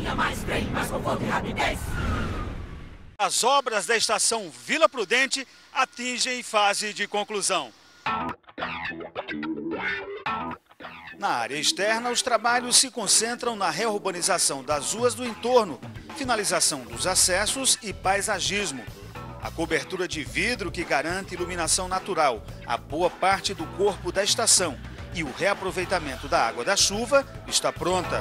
linha, mais trem, mais conforto e rapidez. As obras da estação Vila Prudente atingem fase de conclusão. Na área externa, os trabalhos se concentram na reurbanização das ruas do entorno, finalização dos acessos e paisagismo. A cobertura de vidro que garante iluminação natural a boa parte do corpo da estação e o reaproveitamento da água da chuva está pronta.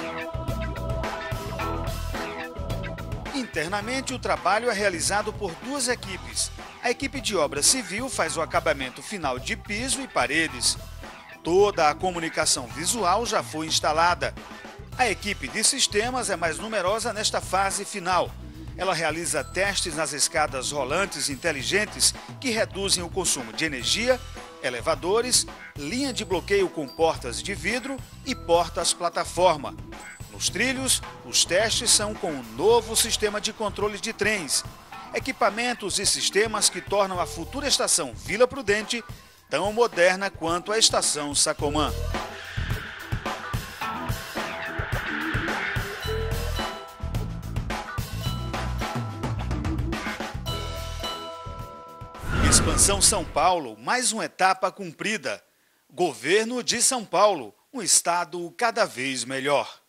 Internamente, o trabalho é realizado por duas equipes. A equipe de obra civil faz o acabamento final de piso e paredes. Toda a comunicação visual já foi instalada. A equipe de sistemas é mais numerosa nesta fase final. Ela realiza testes nas escadas rolantes inteligentes que reduzem o consumo de energia, elevadores, linha de bloqueio com portas de vidro e portas-plataforma. Nos trilhos, os testes são com o novo sistema de controle de trens. Equipamentos e sistemas que tornam a futura estação Vila Prudente tão moderna quanto a estação Sacomã. Expansão São Paulo, mais uma etapa cumprida. Governo de São Paulo, um estado cada vez melhor.